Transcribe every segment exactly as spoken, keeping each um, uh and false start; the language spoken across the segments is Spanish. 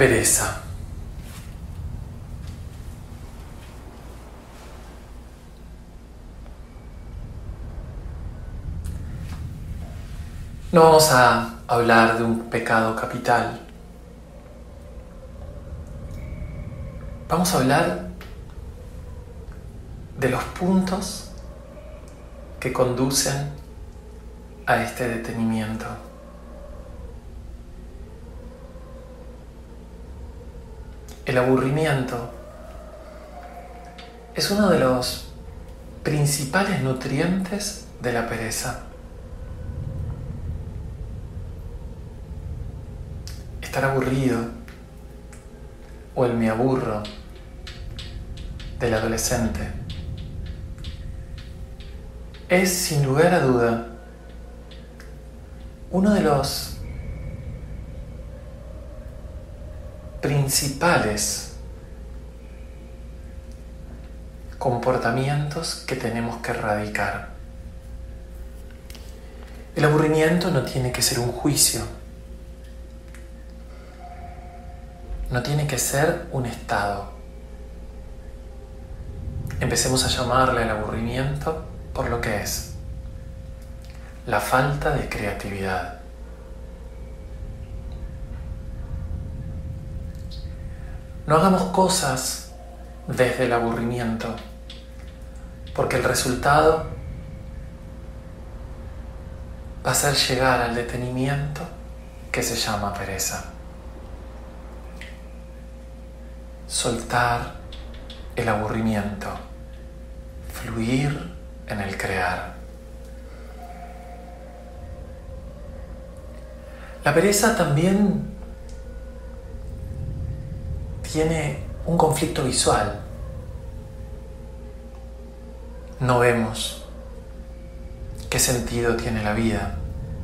Pereza. No vamos a hablar de un pecado capital. Vamos a hablar de los puntos que conducen a este detenimiento. El aburrimiento es uno de los principales nutrientes de la pereza. Estar aburrido o el me aburro del adolescente es, sin lugar a duda, uno de los principales comportamientos que tenemos que erradicar. El aburrimiento no tiene que ser un juicio, no tiene que ser un estado. Empecemos a llamarle al aburrimiento por lo que es: la falta de creatividad. No hagamos cosas desde el aburrimiento, porque el resultado va a ser llegar al detenimiento que se llama pereza. Soltar el aburrimiento, fluir en el crear. La pereza también tiene un conflicto visual. No vemos qué sentido tiene la vida,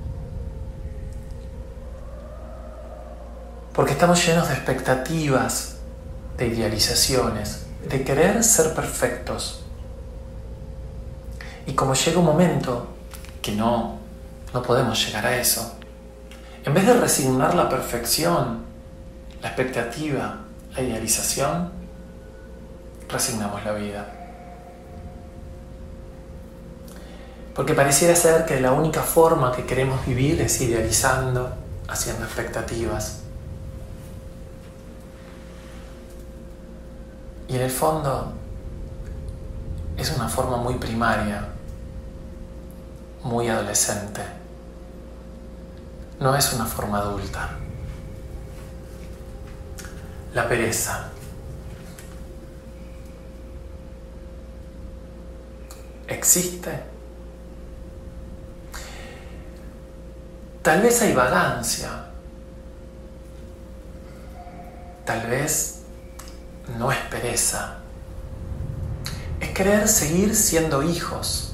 porque estamos llenos de expectativas, de idealizaciones, de querer ser perfectos. Y como llega un momento que no, no podemos llegar a eso, en vez de resignar la perfección, la expectativa, la idealización, resignamos la vida. Porque pareciera ser que la única forma que queremos vivir es idealizando, haciendo expectativas. Y en el fondo es una forma muy primaria, muy adolescente. No es una forma adulta. La pereza. ¿Existe? Tal vez hay vagancia. Tal vez no es pereza. Es querer seguir siendo hijos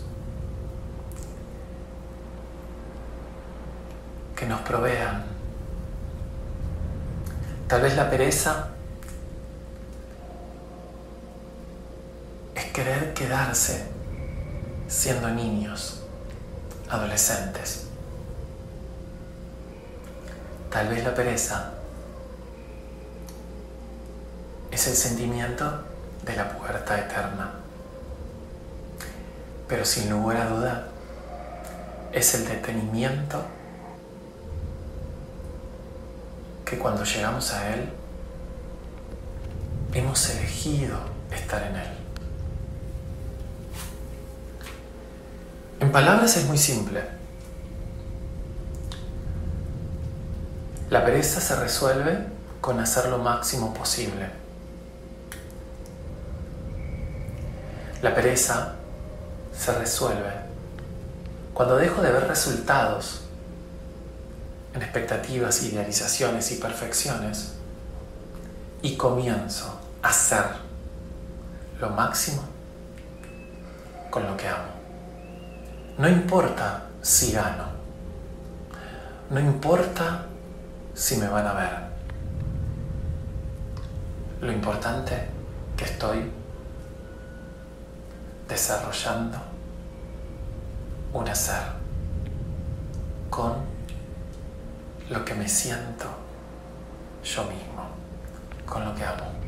que nos provean. Tal vez la pereza es querer quedarse siendo niños, adolescentes. Tal vez la pereza es el sentimiento de la pubertad eterna. Pero sin lugar a duda, es el detenimiento que cuando llegamos a él, hemos elegido estar en él. En palabras es muy simple. La pereza se resuelve con hacer lo máximo posible. La pereza se resuelve cuando dejo de ver resultados en expectativas, idealizaciones y perfecciones y comienzo a hacer lo máximo con lo que amo. No importa si gano, no importa si me van a ver. Lo importante es que estoy desarrollando un hacer con lo que me siento yo mismo. con lo que amo.